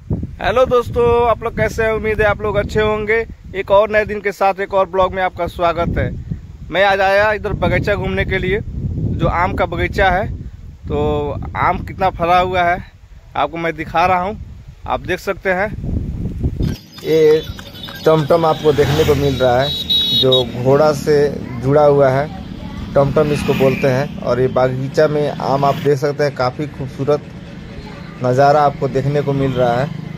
Hello दोस्तों, आप लोग कैसे हैं? उम्मीद है आप लोग अच्छे होंगे। एक और नए दिन के साथ एक और ब्लॉग में आपका स्वागत है। मैं आज आया इधर बगीचा घूमने के लिए, जो आम का बगीचा है। तो आम कितना फला हुआ है आपको मैं दिखा रहा हूँ, आप देख सकते हैं। ये टमटम आपको देखने को मिल रहा है, जो घोड़ा से जुड़ा हुआ है, टमटम इसको बोलते हैं। और ये बागीचा में आम आप देख सकते हैं, काफ़ी खूबसूरत नज़ारा आपको देखने को मिल रहा है।